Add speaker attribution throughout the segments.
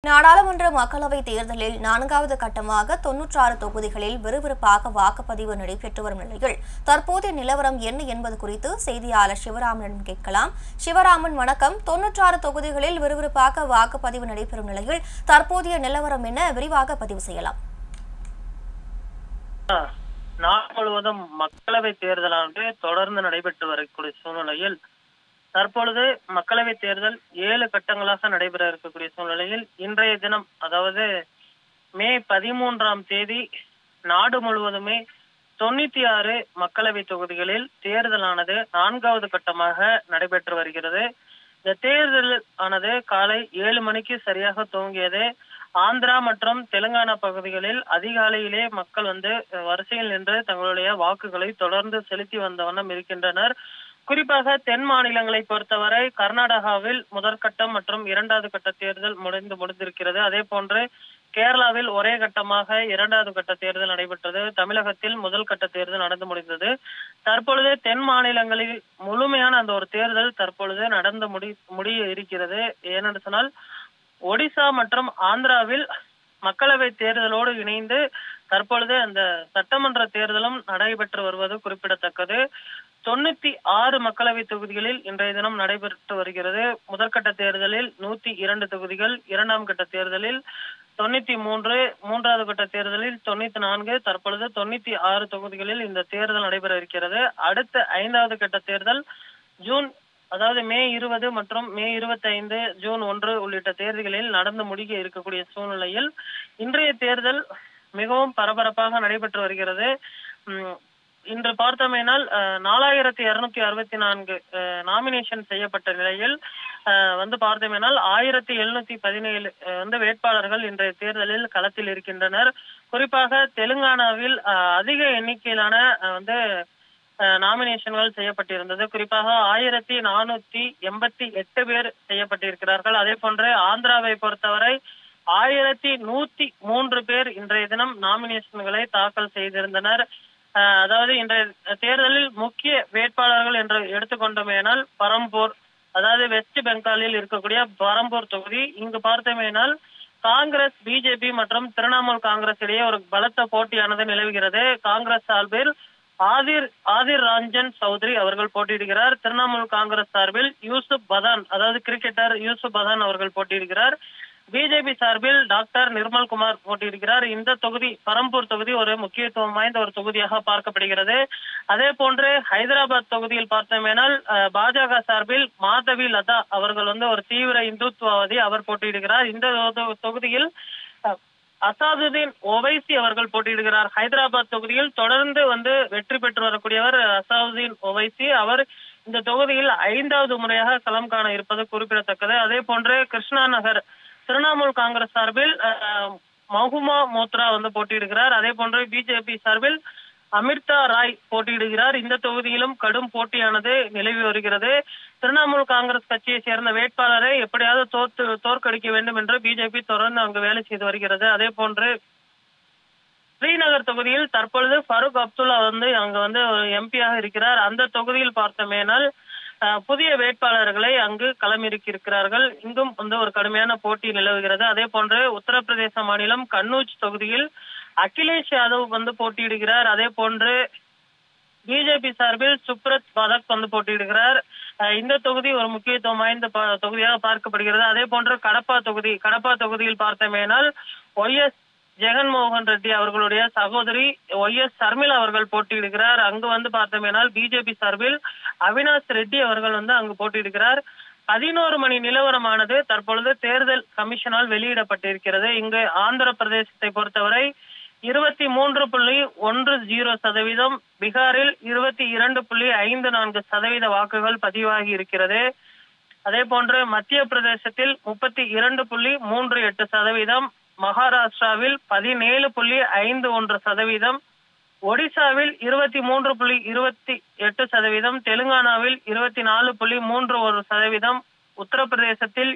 Speaker 1: நாடாளுமன்ற மக்களவைத் தேர்தலில் 4வது கட்டமாக 96 தொகுதிகளில் விறுவிறுப்பாக வாக்குப்பதிவு நடைபெற்று வரும் நிலையில் தற்போதைய நிலவரம் என்ன என்பது குறித்து செய்தியாளர் சிவராமனிடம் கேட்கலாம். சிவராமன், வணக்கம். 96 தொகுதிகளில் விறுவிறுப்பாக வாக்குப்பதிவு நடைபெறும் நிலையில் தற்போதைய நிலவரம் என்ன, விரிவாக பதிவு செய்யலாம்.
Speaker 2: நாடு முழுவதும் மக்களவைத் தேர்தலானது தொடர்ந்து நடைபெற்று வரக்கூடிய சூழ்நிலையில் தற்பொழுது மக்களவைத் தேர்தல் 7 கட்டங்களாக நடைபெற இருக்கக்கூடிய சூழ்நிலையில் இன்றைய தினம், அதாவது மே 13ஆம் தேதி, நாடு முழுவதுமே 96 மக்களவை தொகுதிகளில் தேர்தலானது 4வது கட்டமாக நடைபெற்று வருகிறது. இந்த தேர்தல் ஆனது காலை 7 மணிக்கு சரியாக துவங்கியது. ஆந்திரா மற்றும் தெலுங்கானா பகுதிகளில் அதிகாலையிலே மக்கள் வரிசையில் நின்று தங்களுடைய வாக்குகளை தொடர்ந்து செலுத்தி வந்த வண்ணம் இருக்கின்றனர். குறிப்பாக தென் மாநிலங்களை பொறுத்தவரை கர்நாடகாவில் முதற்கட்டம் மற்றும் 2வது கட்ட தேர்தல் முடிந்திருக்கிறது. அதே போன்று கேரளாவில் ஒரே கட்டமாக 2வது கட்ட தேர்தல் நடைபெற்றது. தமிழகத்தில் முதல் கட்ட தேர்தல் நடந்து முடிந்தது. தற்பொழுது தென் மாநிலங்களில் முழுமையான அந்த ஒரு தேர்தல் தற்பொழுது நடந்து முடிய இருக்கிறது. ஏனென்று சொன்னால், ஒடிசா மற்றும் ஆந்திராவில் மக்களவை தேர்தலோடு இணைந்து தற்பொழுது அந்த சட்டமன்ற தேர்தலும் நடைபெற்று வருவது குறிப்பிடத்தக்கது. 96 மக்களவை தொகுதிகளில் இன்றைய தினம் நடைபெற்று வருகிறது. முதற்கட்ட தேர்தலில் 102 தொகுதிகள், 2ஆம் கட்ட தேர்தலில் 93, 3வது கட்ட தேர்தலில் 94, தற்பொழுது 96 தொகுதிகளில் இந்த தேர்தல் நடைபெற இருக்கிறது. அடுத்த 5வது கட்ட தேர்தல் மே 20 மற்றும் மே 25, ஜூன் 1 உள்ளிட்ட தேர்தல்களில் நடந்து முடிக்க இருக்கக்கூடிய சூழ்நிலையில் இன்றைய தேர்தல் மிகவும் பரபரப்பாக நடைபெற்று வருகிறது. இன்று பார்த்தோமேனால் 4264 நாமினேஷன் செய்யப்பட்ட நிலையில் பார்த்தோமேனால் 1717 வேட்பாளர்கள் இன்றைய தேர்தலில் களத்தில் இருக்கின்றனர். குறிப்பாக தெலுங்கானாவில் அதிக எண்ணிக்கையிலான நாமினேஷன்கள் செய்யப்பட்டிருந்தது. குறிப்பாக 1488 பேர் செய்யப்பட்டிருக்கிறார்கள். அதே போன்று ஆந்திராவை பொறுத்தவரை 1103 பேர் இன்றைய தினம் நாமினேஷன்களை தாக்கல் செய்திருந்தனர். அதாவது இன்றைய தேர்தலில் முக்கிய வேட்பாளர்கள் என்று எடுத்துக்கொண்டோமேனால் பரம்பூர், அதாவது வெஸ்ட் பெங்காலில் இருக்கக்கூடிய பரம்பூர் தொகுதி, இங்கு பார்த்தோமேனால் காங்கிரஸ், பிஜேபி மற்றும் திரிணாமுல் காங்கிரஸ் இடையே ஒரு பலத்த போட்டியானது நிலவுகிறது. காங்கிரஸ் சார்பில் ஆதிர் ரஞ்சன் சௌத்ரி அவர்கள் போட்டியிடுகிறார். திரிணாமுல் காங்கிரஸ் சார்பில் யூசுப் பதான், அதாவது கிரிக்கெட்டர் யூசுப் பதான் அவர்கள் போட்டியிடுகிறார். பிஜேபி சார்பில் டாக்டர் நிர்மல் குமார் போட்டியிடுகிறார். இந்த தொகுதி, பரம்பூர் தொகுதி, ஒரு முக்கியத்துவம் வாய்ந்த ஒரு தொகுதியாக பார்க்கப்படுகிறது. அதே போன்று ஹைதராபாத் தொகுதியில் பார்த்தோமேனால் பாஜக சார்பில் மாதவி லதா அவர்கள் ஒரு தீவிர இந்துத்துவவாதி, அவர் போட்டியிடுகிறார். இந்த தொகுதியில் அசாதுதீன் ஒவைசி அவர்கள் போட்டியிடுகிறார். ஹைதராபாத் தொகுதியில் தொடர்ந்து வெற்றி பெற்று வரக்கூடியவர் அசாதுதீன் ஒவைசி. அவர் இந்த தொகுதியில் 5வது முறையாக களம் காண இருப்பது குறிப்பிடத்தக்கது. அதே போன்று கிருஷ்ணா நகர் திரிணாமுல் காங்கிரஸ் சார்பில் மஹுமா மோத்ரா போட்டியிடுகிறார். அதே போன்று பிஜேபி சார்பில் அமிர்தா ராய் போட்டியிடுகிறார். இந்த தொகுதியிலும் கடும் போட்டியானது நிலவி வருகிறது. திரிணாமுல் காங்கிரஸ் கட்சியை சேர்ந்த வேட்பாளரை எப்படியாவது தோற்கடிக்க வேண்டும் என்று பிஜேபி தொடர்ந்து அங்கு வேலை செய்து வருகிறது. அதே போன்று ஸ்ரீநகர் தொகுதியில் தற்பொழுது ஃபருக் அப்துல்லா அங்கு எம்பியாக இருக்கிறார். அந்த தொகுதியில் பார்த்தோமேனால் புதிய வேட்பாளர்களை அங்கு களமிறக்கியிருக்கிறார்கள். இங்கும் ஒரு கடுமையான போட்டி நிலவுகிறது. அதே போன்று உத்தரப்பிரதேச மாநிலம் கன்னூஜ் தொகுதியில் அகிலேஷ் யாதவ் போட்டியிடுகிறார். அதே போன்று பிஜேபி சார்பில் சுப்ரத் பதக் போட்டியிடுகிறார். இந்த தொகுதி ஒரு முக்கியத்துவம் வாய்ந்த தொகுதியாக பார்க்கப்படுகிறது. அதே போன்று கடப்பா தொகுதியில் பார்த்தோமேனால் OS ஜெகன்மோகன் ரெட்டி அவர்களுடைய சகோதரி OS சர்மிளா அவர்கள் போட்டியிடுகிறார். அங்கு பார்த்தோமேனால் பிஜேபி சார்பில் அவினாஷ் ரெட்டி அவர்கள் அங்கு போட்டியிடுகிறார். 11 மணி நிலவரமானது தற்பொழுது தேர்தல் கமிஷனால் வெளியிடப்பட்டிருக்கிறது. இங்கு ஆந்திர பிரதேசத்தை பொறுத்தவரை 23.10%, பீகாரில் 22.54% வாக்குகள் பதிவாகி இருக்கிறது. அதே போன்று மத்திய பிரதேசத்தில் 32.38%, மகாராஷ்டிராவில் 17.51%, ஒடிசாவில் 23.28%, தெலுங்கானாவில் 24.31%, உத்தரப்பிரதேசத்தில்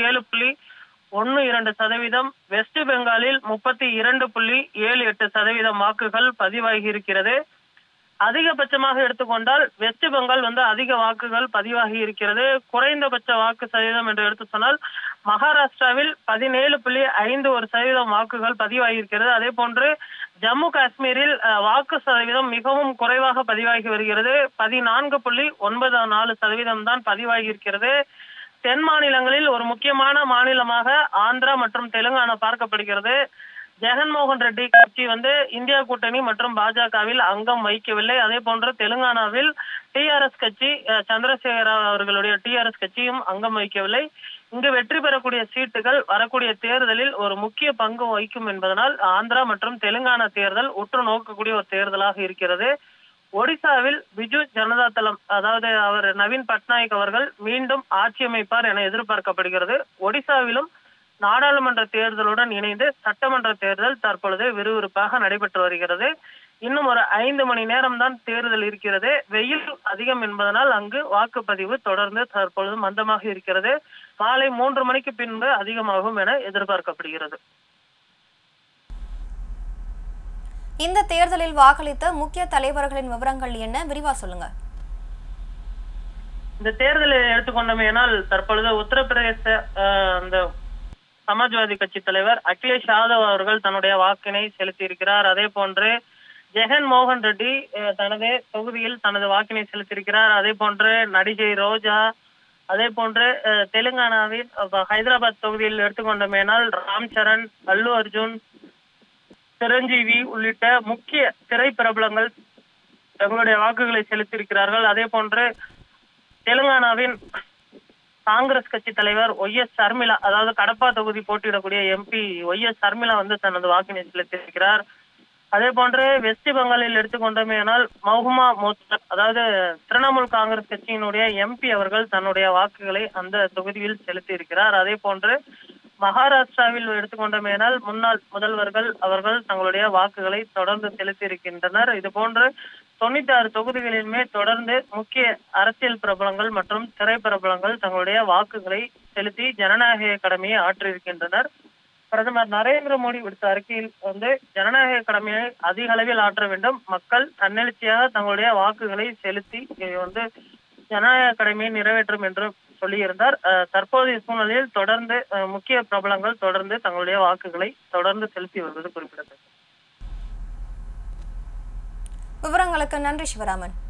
Speaker 2: 27.12%, வெஸ்ட் பெங்காலில் 32.78% வாக்குகள் பதிவாகி இருக்கிறது. அதிகபட்சமாக எடுத்துக்கொண்டால் வெஸ்ட் பெங்கால் அதிக வாக்குகள் பதிவாகி இருக்கிறது. குறைந்தபட்ச வாக்கு சதவீதம் என்று எடுத்து சொன்னால் மகாராஷ்டிராவில் 17.51% வாக்குகள் பதிவாகி இருக்கிறது. அதே போன்று ஜம்மு காஷ்மீரில் வாக்கு சதவீதம் மிகவும் குறைவாக பதிவாகி வருகிறது. 14.94% தான் பதிவாகி இருக்கிறது. தென் மாநிலங்களில் ஒரு முக்கியமான மாநிலமாக ஆந்திரா மற்றும் தெலுங்கானா பார்க்கப்படுகிறது. ஜெகன்மோகன் ரெட்டி கட்சி இந்தியா கூட்டணி மற்றும் பாஜகவில் அங்கம் வகிக்கவில்லை. அதே போன்று தெலுங்கானாவில் டிஆர்எஸ் கட்சி, சந்திரசேகர அவர்களுடைய டிஆர்எஸ் கட்சியும் அங்கம் வகிக்கவில்லை. இங்கு வெற்றி பெறக்கூடிய சீட்டுகள் வரக்கூடிய தேர்தலில் ஒரு முக்கிய பங்கு வகிக்கும் என்பதனால் ஆந்திரா மற்றும் தெலுங்கானா தேர்தல் உற்று நோக்கக்கூடிய ஒரு தேர்தலாக இருக்கிறது. ஒடிசாவில் பிஜு ஜனதா தளம், அதாவது அவர் நவீன் பட்நாயக் அவர்கள் மீண்டும் ஆட்சி அமைப்பார் என எதிர்பார்க்கப்படுகிறது. ஒடிசாவிலும் நாடாளுமன்ற தேர்தலுடன் இணைந்து சட்டமன்ற தேர்தல் தற்பொழுது விறுவிறுப்பாக நடைபெற்று வருகிறது. இன்னும் ஒரு 5 மணி நேரம் தான் தேர்தல் இருக்கிறது. வெயில் அதிகம் என்பதனால் அங்கு வாக்குப்பதிவு தொடர்ந்து தற்பொழுது மந்தமாக இருக்கிறது. மாலை 3 மணிக்கு பின்பு அதிகமாகும் என எதிர்பார்க்கப்படுகிறது.
Speaker 1: இந்த தேர்தலில் வாக்களித்த முக்கிய தலைவர்களின் விவரங்கள் என்ன, விரிவா சொல்லுங்க.
Speaker 2: இந்த தேர்தலை எடுத்துக்கொண்டமையானால் தற்பொழுது உத்தரப்பிரதேச அந்த சமாஜ்வாதி கட்சி தலைவர் அகிலேஷ் யாதவ் அவர்கள் தன்னுடைய வாக்கினை செலுத்தி இருக்கிறார். அதே போன்று ஜெகன்மோகன் ரெட்டி தனது தொகுதியில் தனது வாக்கினை செலுத்தியிருக்கிறார். அதே போன்று நடிகை ரோஜா, அதே போன்று தெலுங்கானாவில் ஹைதராபாத் தொகுதியில் எடுத்துக்கொண்டமையினால் ராம் சரண், அல்லு அர்ஜுன், சிரஞ்சீவி உள்ளிட்ட முக்கிய திரைப்பிரபலங்கள் தங்களுடைய வாக்குகளை செலுத்தியிருக்கிறார்கள். அதே போன்று தெலுங்கானாவின் காங்கிரஸ் கட்சி தலைவர் ஒய்.எஸ். சர்மிளா, அதாவது கடப்பா தொகுதி போட்டியிடக்கூடிய எம்பி ஒய்.எஸ். சர்மிளா தனது வாக்கினை செலுத்தியிருக்கிறார். அதே போன்று வெஸ்ட் பெங்காலில் எடுத்துக்கொண்டமையானால் மஹுமா மோத்சர், அதாவது திரிணாமுல் காங்கிரஸ் கட்சியினுடைய எம்பி அவர்கள் தன்னுடைய வாக்குகளை அந்த தொகுதியில் செலுத்தி இருக்கிறார். அதே போன்று மகாராஷ்டிராவில் எடுத்துக்கொண்டமையானால் முன்னாள் முதல்வர்கள் அவர்கள் தங்களுடைய வாக்குகளை தொடர்ந்து செலுத்தி இருக்கின்றனர். இது போன்று 96 தொகுதிகளிலுமே தொடர்ந்து முக்கிய அரசியல் பிரபலங்கள் மற்றும் திரைப்பிரபலங்கள் தங்களுடைய வாக்குகளை செலுத்தி ஜனநாயக கடமையை ஆற்றியிருக்கின்றனர். பிரதமர் நரேந்திர மோடி விடுத்த அறிக்கையில் ஜனநாயக கடமையை அதிக அளவில் ஆற்ற வேண்டும், மக்கள் தன்னெழுச்சியாக தங்களுடைய வாக்குகளை செலுத்தி ஜனநாயக கடமையை நிறைவேற்றும் என்று சொல்லியிருந்தார். தற்போதைய சூழ்நிலையில் தொடர்ந்து முக்கிய பிரபலங்கள் தொடர்ந்து தங்களுடைய வாக்குகளை தொடர்ந்து செலுத்தி வருவது குறிப்பிடத்தக்கது.
Speaker 1: விவரங்களுக்கு நன்றி சிவராமன்.